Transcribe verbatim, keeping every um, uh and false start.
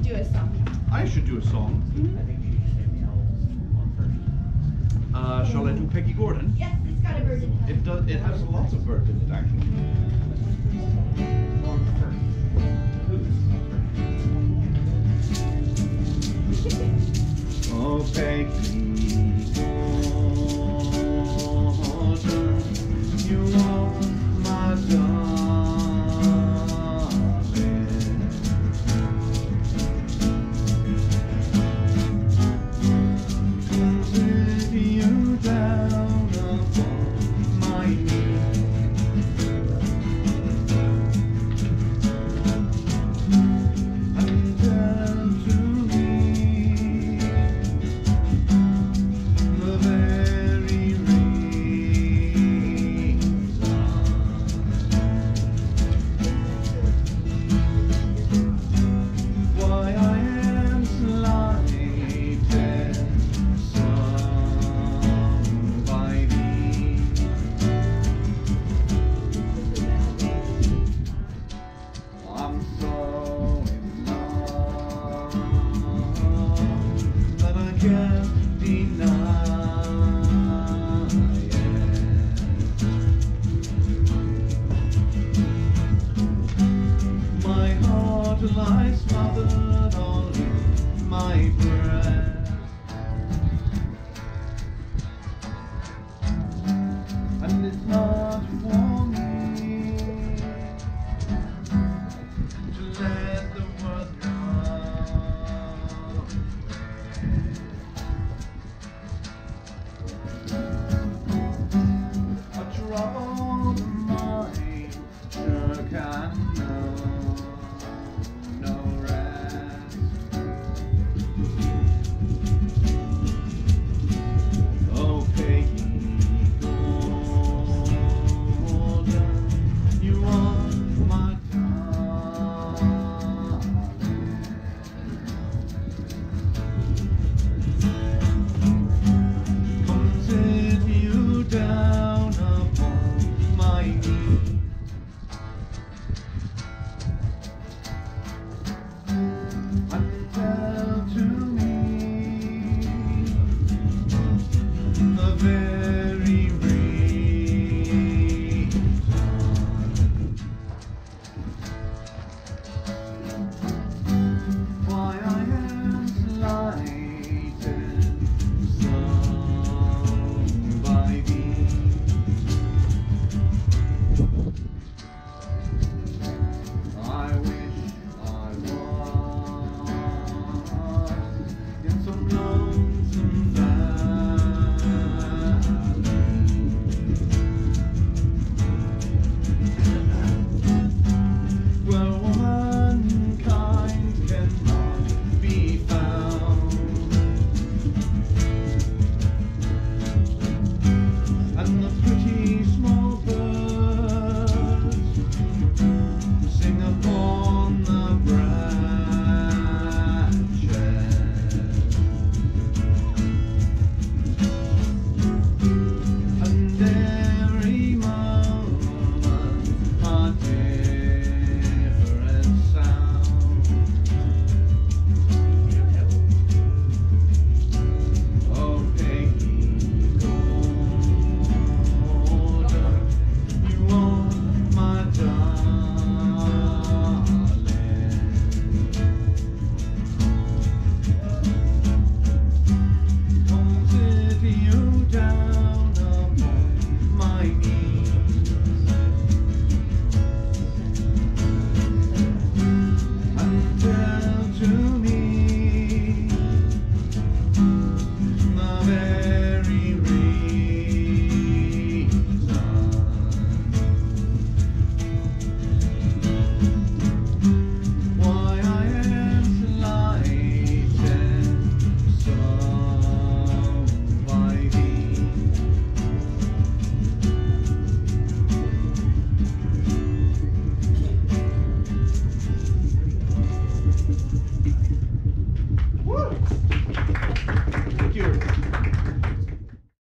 do a song. I should do a song. Mm-hmm. I think you should say the L's one first. Uh, shall I do Peggy Gordon? Yes, it's got a bird in it. It does. It has lots of birds in it, actually. One first. Who's? Oh, Peggy Gordon, you are my darling. With you down upon my knee, and tell to me the very reason why I am slighted some by thee. I'm so in love that I can't deny it. My heart lies smothered all in my breast.